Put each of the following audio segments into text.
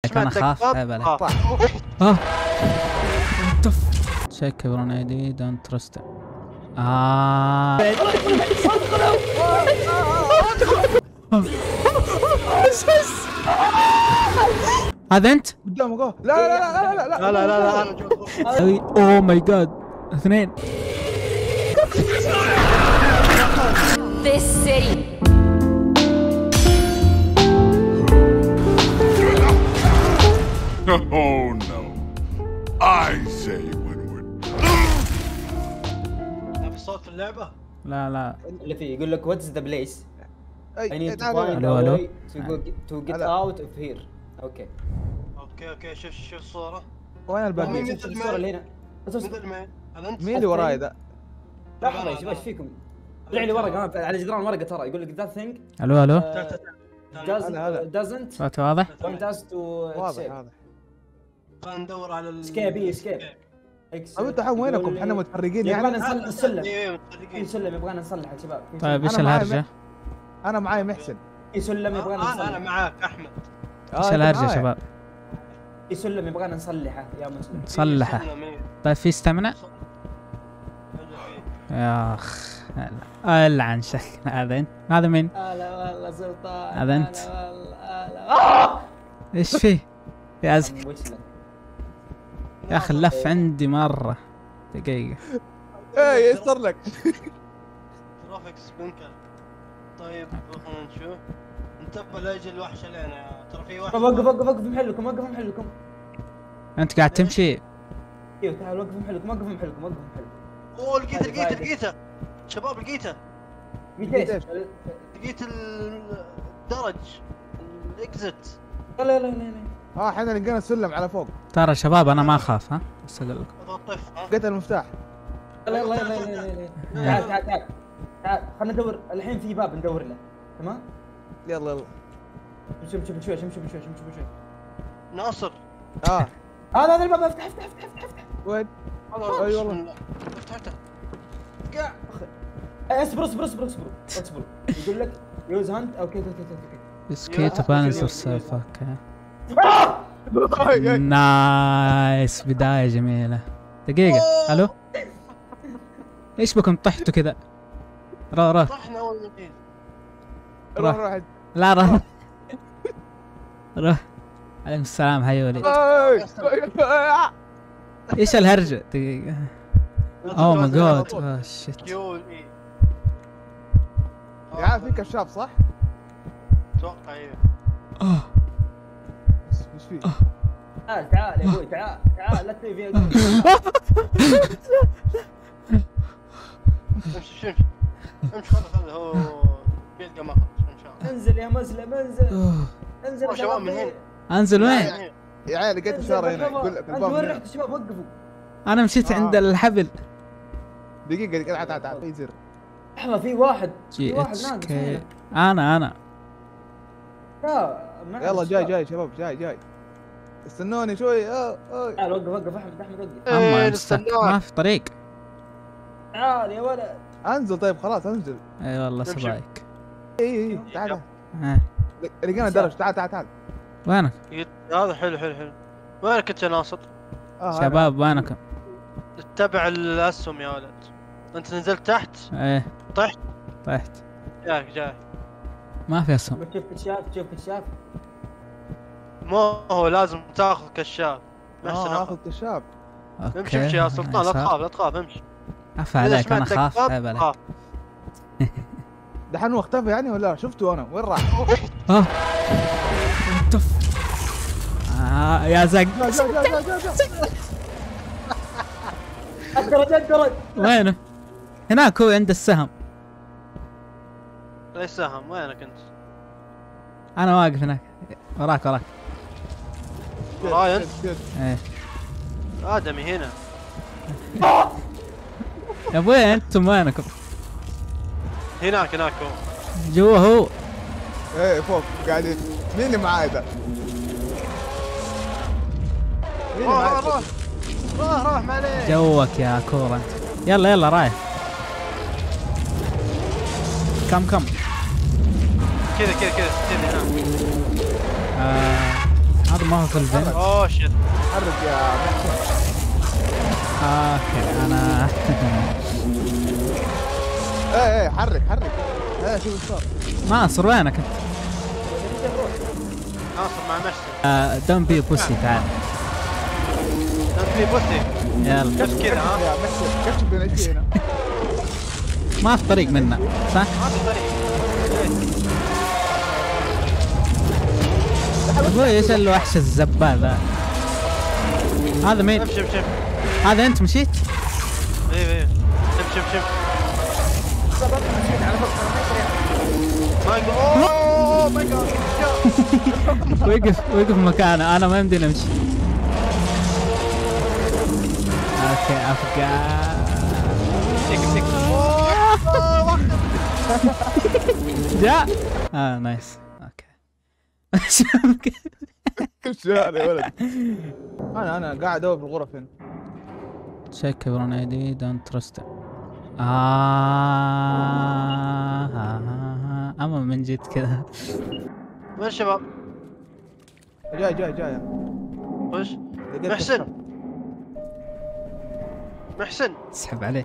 عليك انا اخاف عيب عليك. تشيك برونيدي دونت تراست. هذا انت؟ قدامك اهو. لا لا لا لا لا لا لا لا اوه ماي جاد، اثنين. This city. Oh no. I say when we're في صوت في اللعبة؟ لا اللي فيه يقول لك واتس ذا بليس. I need to تعال. find ألو، a ألو. way to get out of here. اوكي. اوكي شوف الصورة. وين الباقي؟ مين شوف الصورة اللي هنا. هذا انت؟ مين اللي وراي ذا؟ لحظة يا شباب ايش فيكم؟ طلع لي ورقة على جدران ورقة ترى يقول لك that thing الو doesn't صوت واضح؟ want us to واضح escape. هذا. خلينا ندور على اسكيب. طيب انتوا الحين وينكم؟ احنا متفرقين يبغانا يعني. نصلح السلم. ايوه في سلم يبغانا نصلحه يا شباب. طيب ايش أنا معاي الهرجة؟ انا معاي محسن. في سلم يبغانا نصلحه. انا معاك احمد. ايش الهرجة يا شباب؟ في سلم يبغانا نصلحه يا مسلم. صلحه. طيب في استمنع؟ يا اخ العن شكلنا. هذا انت؟ هذا مين؟ هلا والله سلطان. هذا أنت. هلا ايش فيه؟ يا زك وصلك. يا اخي اللف عندي مرة. دقيقة. ايه يسر لك. ترافيك سبنكر. طيب خلينا نشوف. انتبه لا يجي الوحش علينا، ترى في واحد. وقف محلكم. انت قاعد تمشي. ايوه تعال وقف محلكم. اوه لقيته شباب لقيته. لقيت الدرج الاكزت. لا احنا لقينا السلم على فوق. ترى شباب انا ما اخاف، ها بس اقول لكم. الطف لقيت المفتاح. تعال خلينا ندور الحين في باب ندور له. تمام يلا شوف شوي ناصر. هذا الباب. افتح وين؟ اي والله. افتح قاع. اصبر يقول لك يوز هانت. اوكي اسكيت بالانس والسالفة. اوكي نايس، بداية جميلة. دقيقة الو ايش بكم طحتوا كذا؟ روح طحنا اول ما جيت. روح لا روح. عليكم السلام حي وليد. ايش الهرجة؟ دقيقة. اوه ماي جاد شيت. يا في كشاف صح؟ اتوقع ايوه. ايش فيه؟ تعال يا ابوي تعال لا تسوي فيها. امشي خذ هو بيلقى مخرج ان شاء الله. انزل يا مسلم انزل شباب من هنا. انزل وين؟ يا عيال لقيت اشاره هنا يقول لك الباب. وين رحت الشباب؟ وقفوا. انا مشيت عند الحبل. دقيقه تعال يصير. لحظه في واحد GHK. انا لا يلا جاي شباب جاي استنوني شوي. تعال وقف احمد وقف. اما ما في طريق. تعال يا ولد انزل. طيب خلاص انزل. اي والله سبايك. اي تعال. لقينا درج. تعال وينك؟ هذا حلو. وينك انت يا ناصر؟ شباب وينكم؟ اتبع الاسهم يا ولد. انت نزلت تحت؟ ايه طحت. جاي ما في اسهم. تشوف كشاف. مو هو لازم تاخذ كشاف. اخذ كشاف. اوكي امشي يا سلطان. لا تخاف امشي. عفا عليك انا خاف. عيب عليك. دحين هو اختفى يعني ولا شفته انا؟ وين راح؟ يا زق. الدرج وينه؟ هناك هو عند السهم. ليش سهم؟ وينك انت؟ انا واقف هناك وراك. وراي انت؟ ايه ادمي هنا. يا ابوي انتم وينكم؟ هناك هو جوا هو. ايه فوق قاعدين. مين اللي معاي ذا؟ روح ما عليك. جوك يا كورة انت. يلا رايح. كم كذا 60 هنا. هذا ما هو في الفين. اوه شت. حرك يا محسن. اوكي انا ايه حرك حرك. ايه شوف ايش صار. ناصر وينك انت؟ ناصر مع محسن. دون بي بوسي تعال. انت في بوسي. يلا كيف كذا ها؟ يا محسن كيف بنجي هنا؟ ما في طريق منا صح؟ ما في طريق. ابوي ايش الوحش الزبال ذا؟ هذا مين؟ شوف هذا انت مشيت؟ ايه شوف ما يقول اوه ماي جاد. وقف مكانه انا ما يمديني امشي. اوكي افقع. جاء. نايس اوكي. ايش يا ولد؟ انا قاعد ادور في الغرف هنا. تشيك برون اي دي دونت تراست. اما من جد كذا. وين الشباب؟ جاي وش؟ محسن اسحب عليه.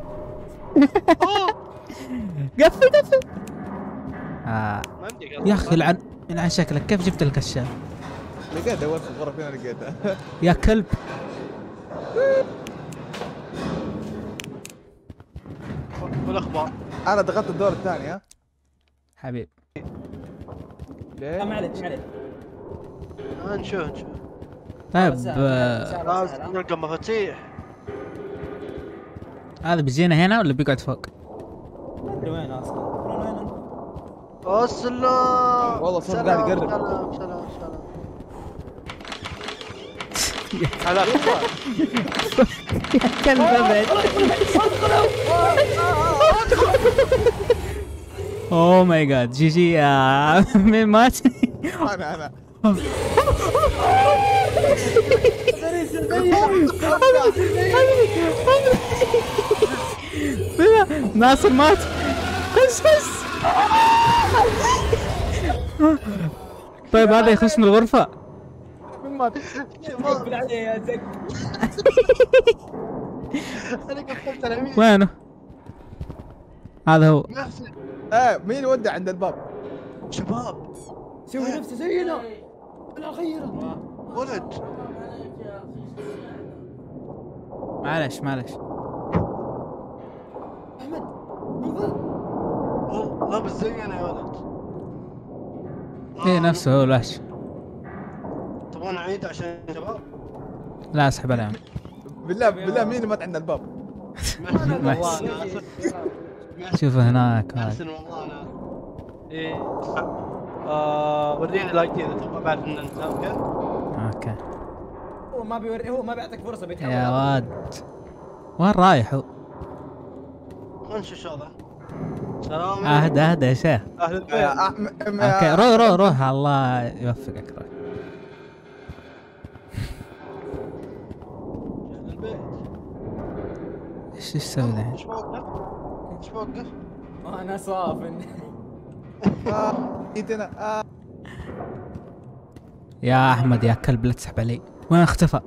قفل. ما يمديك يا اخي يلعن شكلك. كيف جبت الكشاف؟ لقيت دورت في الغرف هنا لقيتها. يا كلب. والاخبار؟ انا دخلت الدور الثاني ها حبيب. ليه؟ ما عليك نشوف طيب لازم نلقى مفاتيح. هذا بيجينا هنا ولا بيقعد فوق؟ ما ادري وين اصلا. وين انت؟ السلام. والله صار قاعد يقرب. سلام هلا يا كلب ابعد. اوه ماي جاد. جي يا مين مات؟ انا ناصر مات. بس طيب هذا يخش من الغرفة. من مات؟ قبل عليه يا زق. انا قفلت اليمين. وينه؟ هذا هو. محسن مين ودع عند الباب؟ شباب سوي نفسه زينا. انا غيره. ولد معلش احمد انظر. لابس زينا يا ولد. ايه نفسه هو الوحش. تبغون اعيد عشان شباب؟ لا اسحب عليهم. بالله مين مات عند الباب؟ نايس. شوفه هناك هذا. محسن والله انا ايه وريني الاي تي اذا تبغى بعد ان انت اوكي. هو ما بيعطيك فرصه بيتحول. يا واد وين رايح هو؟ خنش شو هذا؟ سلام اهدى يا شيخ. اهل البيت. اوكي روح الله يوفقك. روح. اهل البيت. ايش تسوي ذا؟ ايش موقف؟ انا صافن. جيتنا. يا احمد يا كلب لا تسحب علي. وين اختفى؟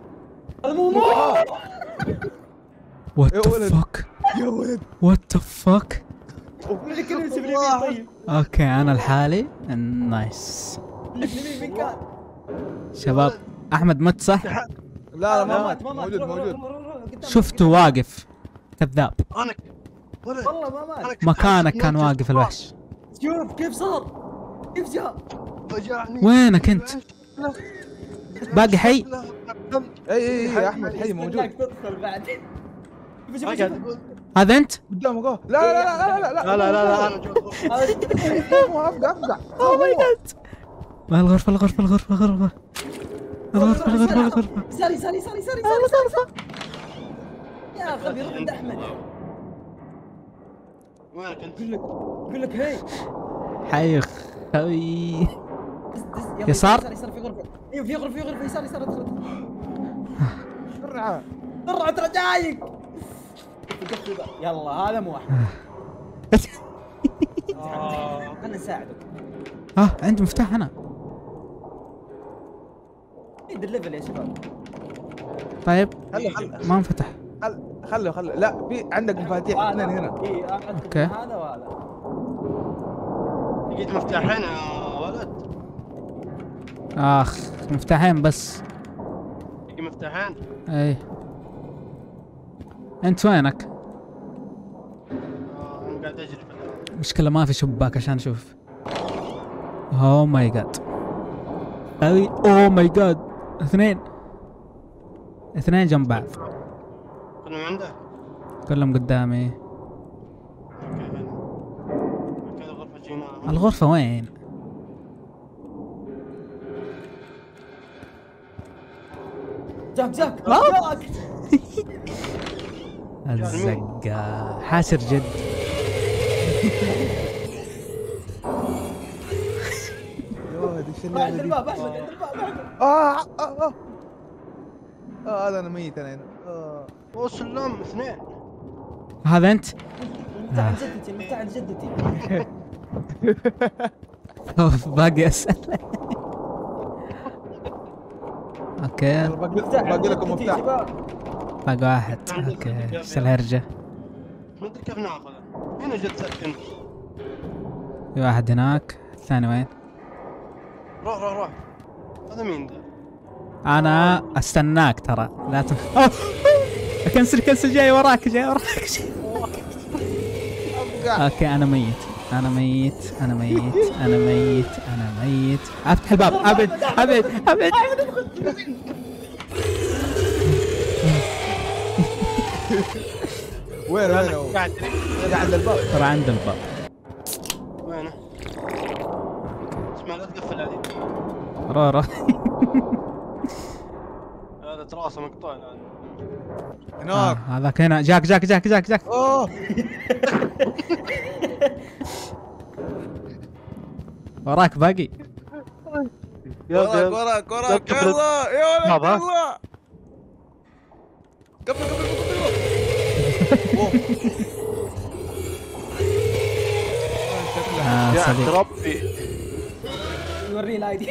وات ذا فك. يا ولد وات ذا فك. طيب اوكي انا لحالي. نايس اليمين كان. شباب. احمد مت صح؟ لا ما مات. موجود. شفته واقف. كذاب. انا ولد والله ما مات. مكانك كان واقف الوحش. شوف كيف صار. كيف جاء. فجعني. وينك انت؟ باقي حي؟ اي احمد حي موجود. تدخل بعد. هذا انت؟ قدامك اهو. لا لا انا جوا افقع. اوه ماي جاد. الغرفة. ساري يا اخي بيروح عند احمد. وينك انت؟ يقول لك هي حي خوي. يلا يسار؟ يسار في غرفه. ايوه في غرفه يسار ادخل. بسرعه ترى جايك. يلا هذا مو احمد. خلنا نساعدك. عندي مفتاح انا. عند الليفل يا شباب. طيب خلي ما انفتح. خلي لا في عندك مفاتيح اثنين هنا. اي أوكي. هذا وهذا. لقيت مفتاحين يا ولد. اخ مفتاحين بس. لقيت مفتاحين. اي انت وينك؟ انا قاعد اجري في الهواء. مشكلة ما في شباك عشان اشوف. اوه ماي جاد. اوه ماي جاد. اثنين جنب بعض. كلهم عندك؟ كلهم قدامي. اوكي حلو. كذا غرفة جيناها. الغرفة وين؟ جاك الزقة حاسر جد. يوه ايش عند اللعبة دي؟ الباب احمد، عند الباب احمد. هذا انا ميت انا هنا. اوه سلام اثنين. هذا انت؟ المفتاح عند جدتي، المفتاح عند جدتي. أوف، باقي اسأل. اوكي باقي لكم مفتاح. باقي واحد. اوكي ايش الهرجة؟ ما ادري كيف ناخذه. هنا جد سكن. في واحد هناك، الثاني وين؟ روح. هذا مين ذا؟ انا استناك ترى لا أوه! كنسل جاي وراك. اوكي انا ميت. افتح الباب. ابعد. وين هو؟ قاعد عند الباب. ترى عند الباب. وينه؟ اسمع لا تقفل هذه. روح. هذا راسه مقطوع الان. هناك. هذاك هنا. جاك. اوه وراك باقي. وراك يلا يا ولد يلا. قبل صديق. ربي يوريه الايدي.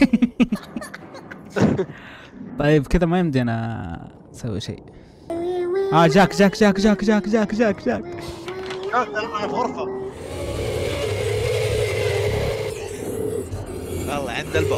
طيب كذا ما يمدينا نسوي شيء. جاك. انا في غرفه. والله عند الباب.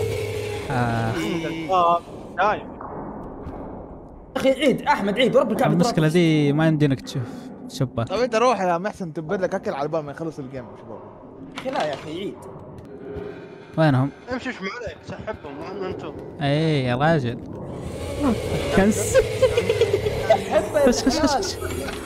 شايف اخي عيد احمد، عيد ورب الكعبه. المشكلة دي ما يمدينك تشوف شباك. طيب انت روح يا محسن تبر لك اكل على بال ما يخلص الجيم يا شباب. اخي لا يا اخي عيد. وينهم؟ امشي ايش عليك سحبهم مع انتم. اي يا راجل. كنس. خش.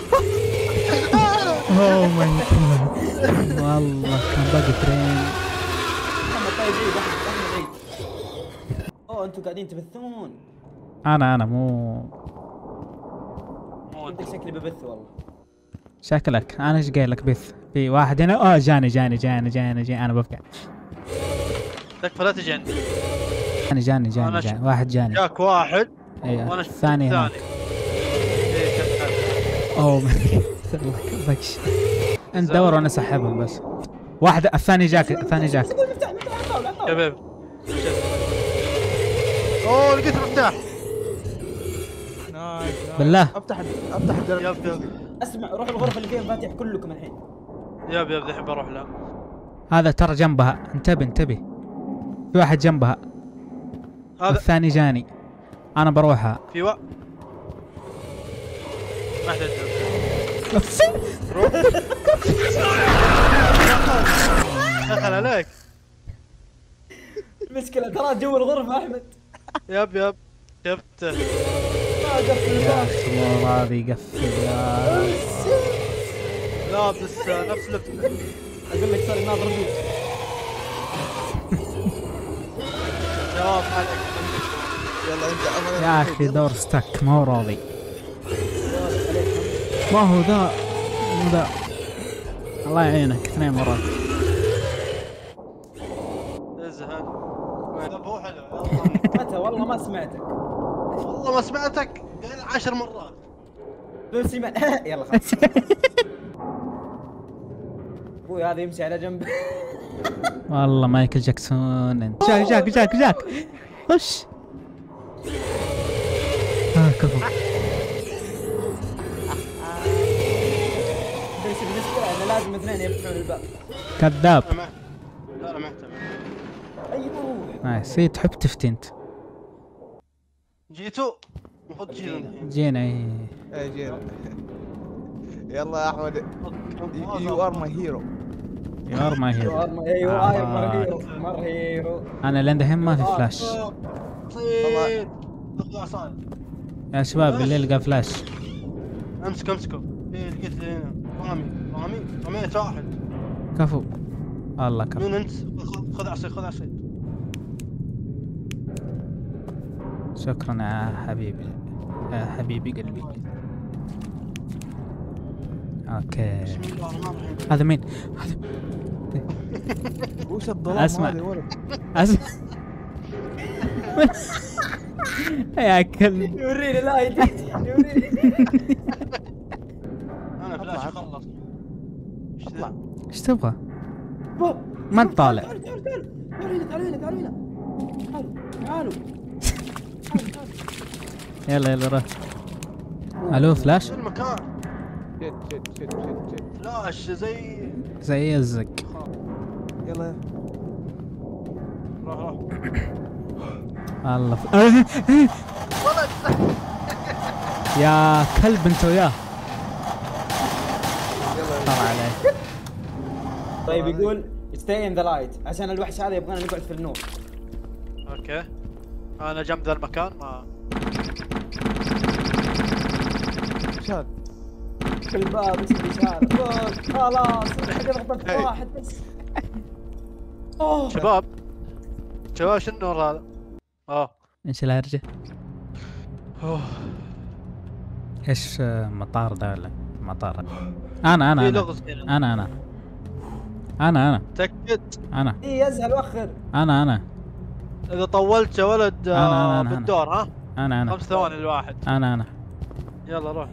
اوه ماي جاد. والله كان باقي ترين. محمد طيب عيد، احمد عيد. اوه انتم قاعدين تبثون. انا مو عندك شكلي ببث والله. شكلك. انا ايش قايل لك بث؟ في واحد هنا. جاني انا ببقى. تكفى لا تجي عندي. جاني واحد جاني. جاك واحد. ايوه وانا الثاني هناك. اوه بكش. انت دور وانا اسحبهم بس. واحد الثاني جاك. شباب اوه لقيت المفتاح. بالله افتح الجرس. يب اسمع روح الغرفه اللي فيها مفاتيح كلكم الحين. يب الحين بروح لها. هذا ترى جنبها. انتبه. في واحد جنبها. هذا الثاني جاني. انا بروحها. في ما احتاج. دخل عليك. المشكله ترى جو الغرفه احمد. يب شفته. ما قفل يا الباب. اخي مو راضي يقفل يا. لابس نفس لبسه. اقول لك صار ناظر بيك. جواب عليك. يلا انت يا اخي دور ستاك ما هو راضي. ما هو ذا مو ذا. الله يعينك 2 مرات. ازهد. هو حلو. متى والله ما سمعتك. والله ما سمعتك 10 مرات. لوسي ما يلا خلاص. ابوي هذا يمشي على جنب. والله مايكل جاكسون انت. جاك خش. كفو. بس المشكلة انه لازم اثنين يفتحون الباب. كذاب. لا ما احتمل. ايوه نايس. هي تحب تفتي انت. جيتوا المفروض تجينا الحين. جينا. اي جينا. يلا يا احمد. يو ار ماي هيرو. يو ار ماي هيرو. مر هيرو. انا لين دحين ما في فلاش. صيد اطلع صايد. يا شباب اللي يلقى فلاش. امسكوا. ايه لقيت اللي هنا. رامي رميت واحد. كفو. الله كفو. مين انت؟ خذ عصير. شكرا يا حبيبي. يا حبيبي قلبي. اوكي. بسم الله الرحمن الرحيم. هذا مين؟ هذا وش الظلام أسمع. هذا يا ولد؟ يا كلب. يوريني لا يديك يوريني. انا فلاش خلص. اطلع. ايش تبغى؟ ما انت طالع. تعالوا يلا روح. الو فلاش. شو المكان؟ شت. فلاش زي الزق. يلا روح الله يا كلب انت وياه. طلع عليك. طيب يقول stay in the light عشان الوحش هذا يبغانا نقعد في النور. اوكي انا جنب ذا المكان ما شاد. في الباب ايش الاشاره؟ خلاص ضغطت واحد بس. شباب شو النور هذا؟ ايش الهرجة؟ اوه ايش مطار ده ولا مطار؟ انا في لغز كذا. انا تأكد اي ازهل وخر. انا اذا طولت يا ولد أنا. بالدور ها؟ انا 5 ثواني الواحد. انا يلا روح.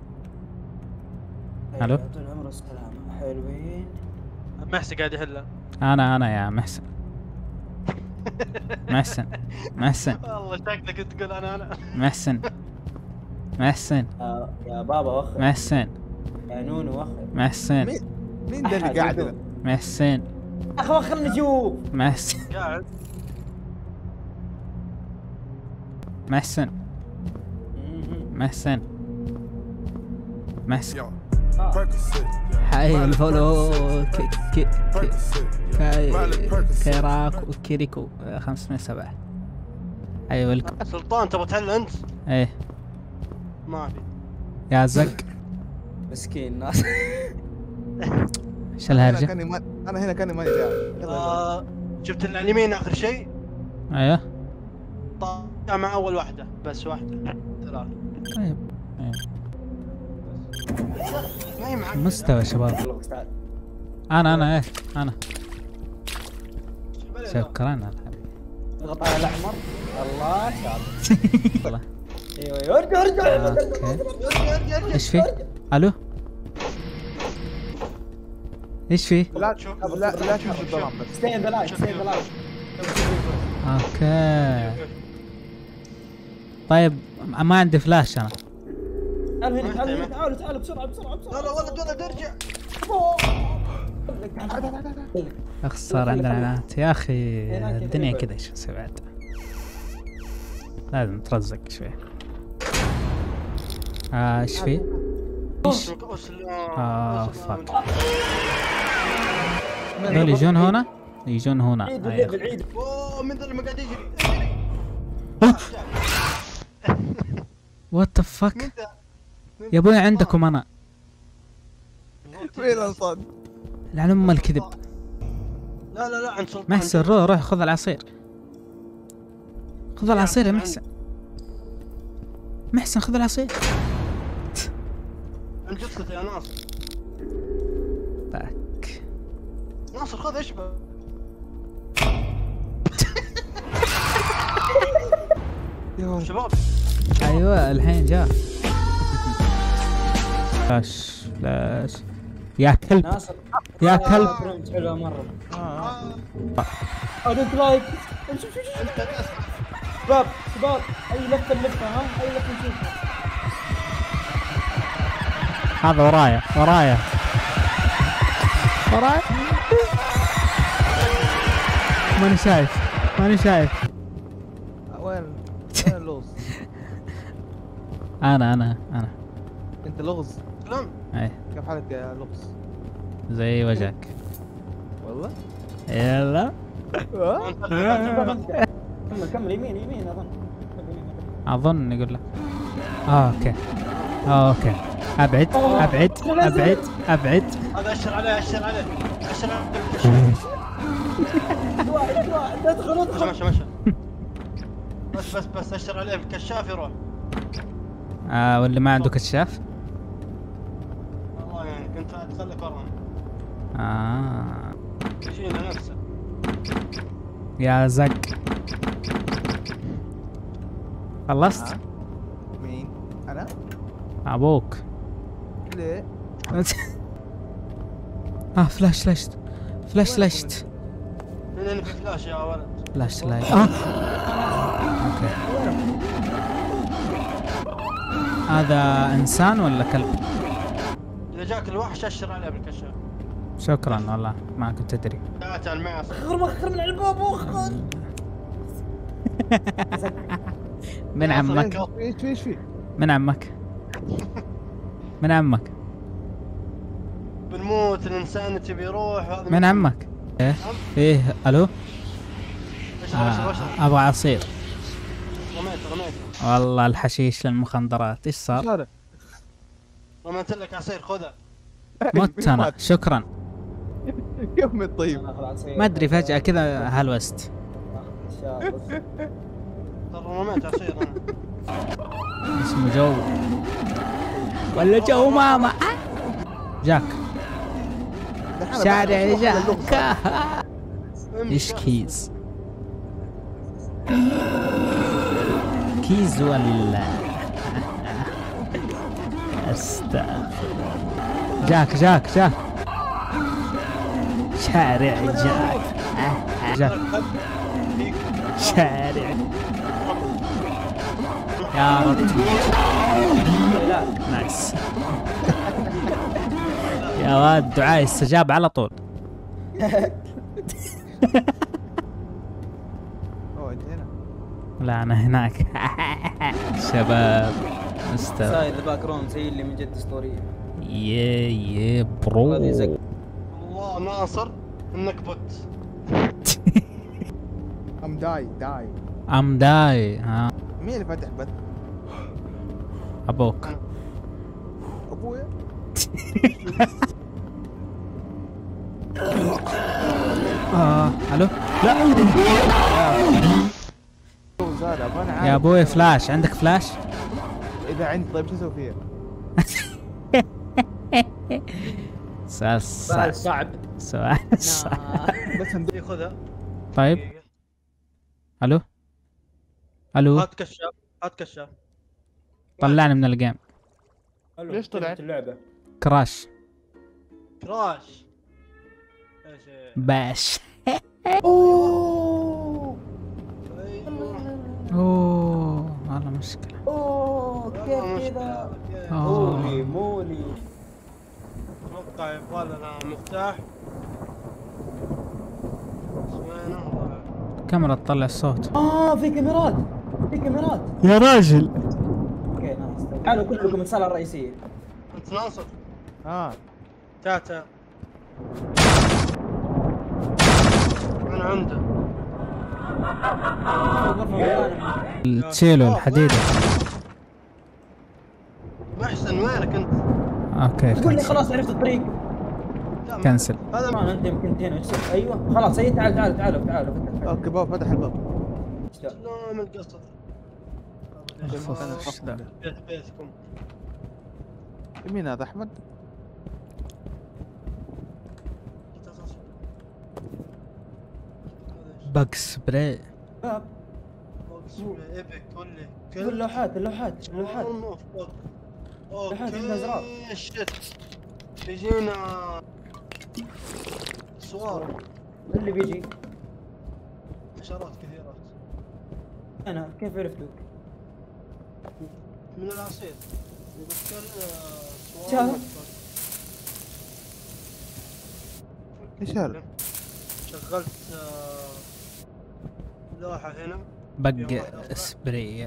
الو. طول عمره السلامة حلوين. محسن قاعد يحلها. انا يا محسن. محسن والله شكلك تقول انا محسن يا بابا وخر. محسن يا نونو وخر. محسن مين ده اللي قاعد هنا؟ محسن اخ وخر نشوف. محسن قاعد. محسن حي الفولو كيراك وكيريكو 507. حي ولكم. سلطان تبغى تحل انت؟ ايه ما في. يا زق. مسكين ناس. ايش الهرجة؟ انا هنا كاني ماني داعي. يلا شفت اللي على اليمين اخر شيء؟ ايوه طالع مع اول واحده بس واحده 3. طيب ما هي معك. مستوى شباب. انا ايه انا شكرا على الحبيب. اضغط على الاحمر. الله شاطر. والله. ايوه ارجع اوكي. ايش في؟ الو ايش في؟ لا تشوف الظلام بس. stay in the light. اوكي طيب ما عندي فلاش انا. تعالوا بسرعة. لا ولد ارجع. اخسر عندنا عنات يا اخي. الدنيا كذا ايش نسوي بعد؟ لازم نترزق شوي. ايش في؟ فاك. دول يجون هنا. بالعيد. اوه من ذا اللي ما قاعد يجري. وات ذا فاك يا ابوي عندكم انا. فين الصاد؟ لعن ام الكذب. لا عند سلطان. محسن روح خذ العصير. خذ العصير يا محسن خذ العصير. عند جثته يا ناصر. باك ناصر خذ اشبه. شباب ايوه الحين جاء. فلاش يا كلب ناصر يا كلب. حلوة مرة. I don't like. شباب شباب اي لفه نلفها ها، اي لفه نشوفها. هذا ورايا ورايا ورايا. ماني شايف ماني شايف. وين اللغز؟ انا انت لغز؟ سلام. اي كيف حالك يا لغز؟ زي وجهك. والله؟ يلا كمل يمين اظن يقول لك. اوكي اوكي. ابعد ابعد ابعد ابعد. هذا اشر عليه اشر عليه اشر عليه. ادخل مشى مشى بس اشر عليه بالكشاف يروح. واللي ما عنده كشاف. والله يعني كنت اتخلك ورا. يجينا نفسه. يا زق. خلصت؟ مين؟ انا؟ ابوك. ليه؟ فلاش لشت فلاش لشت هنا في فلاش يا ولد. فلاش لايت. اوكي. هذا انسان ولا كلب؟ اذا جاك الوحش اشر عليه بالكشاف. شكرا والله ما كنت ادري. تعال معي خر من الباب وخر. من عمك؟ ايش في؟ من عمك؟ من عمك؟ بنموت الانسان تبي يروح. هذا من عمك؟ ايه الو. اشرب ابغى عصير. رميت والله الحشيش للمخدرات. ايش صار؟ رميت لك عصير خذها. مت انا. شكرا. كيف من طيب؟ ما ادري فجأة كذا هلوست. ترى رميت عصير انا. اسمه جو ولا جو ماما. جاك شارع جاك. ايش كيز؟ كيز ولا استغفر. جاك شارع جاك شارع. يا رب نايس. يا واد دعاء استجاب على طول. اوه انت هنا؟ لا انا هناك. شباب استوى. سايد الباك جراوند زي اللي من جد اسطوريه. يا برو. الله ناصر انك بوت. ام داي ام داي. ها مين اللي فاتح بث؟ ابوك. ابويا؟ الو. لا يا ابوي فلاش. عندك فلاش؟ اذا عندي طيب شو اسوي فيها؟ سؤال صعب. سؤال صعب. بس خذها. طيب الو هات كشاف. طلعني من الجيم. ليش طلعت اللعبه؟ كراش ايش باش. اوه والله مشكلة. كيف كذا؟ مولي اتوقع يبغى لنا مفتاح. وينه؟ كاميرا تطلع الصوت. في كاميرات يا راجل. اوكي نايس. تعالوا كلكم الصالة الرئيسية. انت ناصر. تعال انا عنده. تشيلوا الحديدة. محسن وينك انت؟ اوكي تقول لي خلاص عرفت الطريق. كنسل. هذا ما انت يمكن هنا. ايوه خلاص. هي تعالوا اوكي بابا فتح الباب. سلام القصر. بيتكم. مين هذا احمد؟ باك سبراي. ايبك كل اللوحات الازرار. شت بيجينا صور اللي بيجي حشرات كثيرات. انا كيف عرفتوك؟ من العصير يذكر شهر. ايش هذا؟ شغلت لوحة هنا. بق سبري.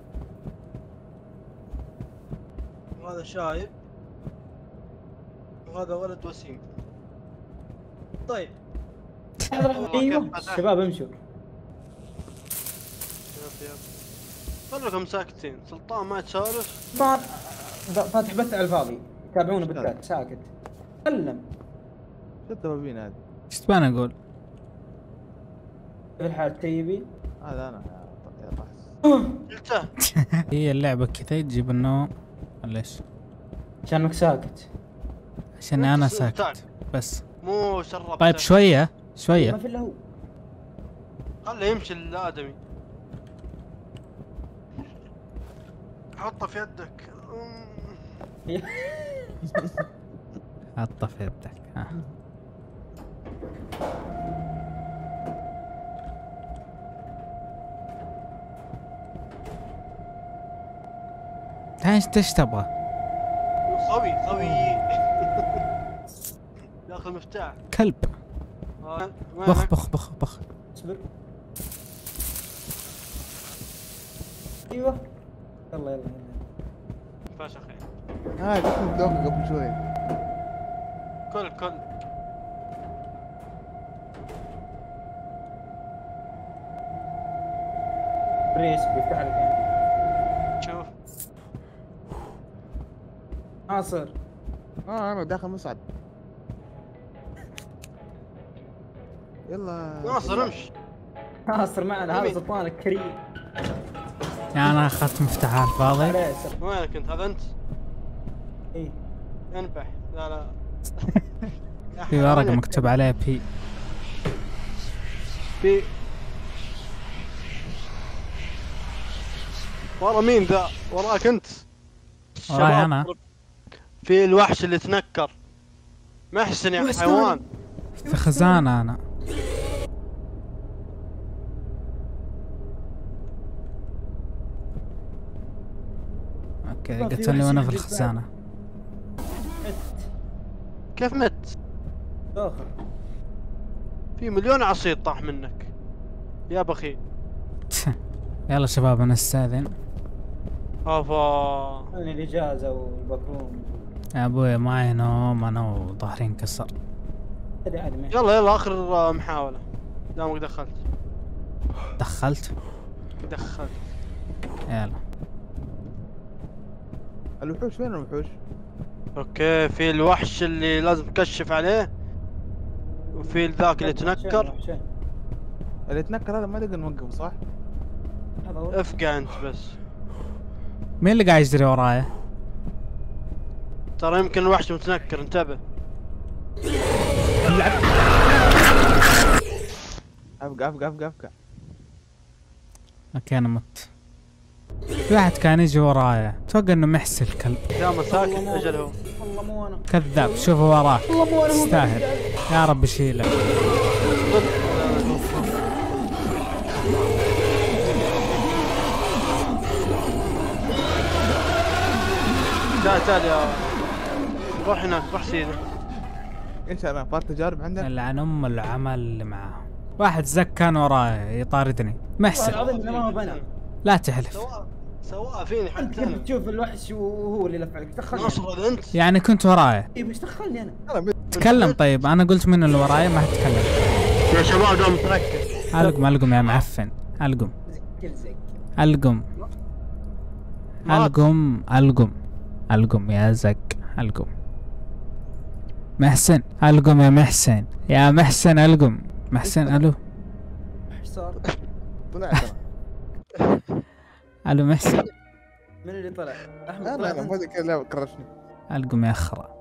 وهذا شايب وهذا ولد وسيم. طيب ايوه شباب امشوا. خلكم ساكتين. سلطان ما تسولف. فاتح بث على الفاضي، يتابعونه بالذات ساكت. تكلم. شو الدبابين هذه؟ ايش تبان اقول؟ في الحال تيبي؟ هذا انا يا طحس. قلته. هي اللعبة كذا تجيب النوم ولا ايش؟ عشانك ساكت. عشان انا ساكت بس. مو شرب. طيب شوية ما شوية. في الا هو. خله يمشي الادمي. حطه في يدك. حطه في يدك. ها. ايش تبغى؟ خوي ياخذ مفتاح. كلب. بخ بخ بخ بخ. اصبر. ايوه يلا يلا يلا. فاشخ يعني. قلت مدوخ قبل شوي. كل بريس بيفتح لك يعني. شوف. ناصر. انا داخل مصعد. يلا ناصر امشي. ناصر معنا هذا سلطان الكريم. يعني انا اخذت مفتاح على الفاضي. عليه سلام. وينك انت؟ هذا انت؟ ايه انبح. لا في ورقة مكتوب عليها بي. في ورا مين ذا؟ وراك انت. وراي انا. في الوحش اللي تنكر. محسن يا حيوان. في خزانة انا. اوكي قتلني وانا في الخزانة. كيف مت؟ داخل. في مليون عصير طاح منك يا بخيل. يلا شباب انا استاذن. افا انا الاجازه والبكروم. يا ابوي معي نوم انا وظهري انكسر. هذا عادي. يلا اخر محاولة. دامك دخلت. دخلت. يلا. الوحوش وين الوحوش؟ اوكي في الوحش اللي لازم تكشف عليه، وفي ذاك اللي تنكر. اللي يتنكر هذا ما تقدر نوقفه صح؟ هذا هو. افقع انت بس. مين اللي قاعد يجري ورايا؟ ترى يمكن الوحش متنكر، انتبه. افقع. اوكي انا مت. في واحد كان يجي ورايا، اتوقع انه محسن الكلب. يا مساكن اجل هو. والله مو انا. كذاب، شوفه وراك. والله مو انا. تستاهل. يا رب يشيلك. تعال يا روح هناك، روح سيدي. ايش انا صار تجارب عندك؟ لعن ام العمل اللي معاه. واحد زك كان ورايا يطاردني. محسن. العظيم انه ما هو بنا. لا تحلف. سواء فيني انت حتى كيف انا. تشوف الوحش وهو اللي لف عليك؟ دخلني. نصر انت. يعني كنت ورايا. اي بس دخلني انا. تكلم طيب، انا قلت من اللي ورايا ما تتكلم. يا شباب دوم تركز. القم يا معفن. القم كل زق. القم يا زق. القم محسن. القم يا محسن. يا محسن القم. محسن الو. ايش صار؟ طلع ترى. الو محسن. من اللي طلع؟ احمد لا طلع. ما ادري كذا كرشني. القم يا اخرى.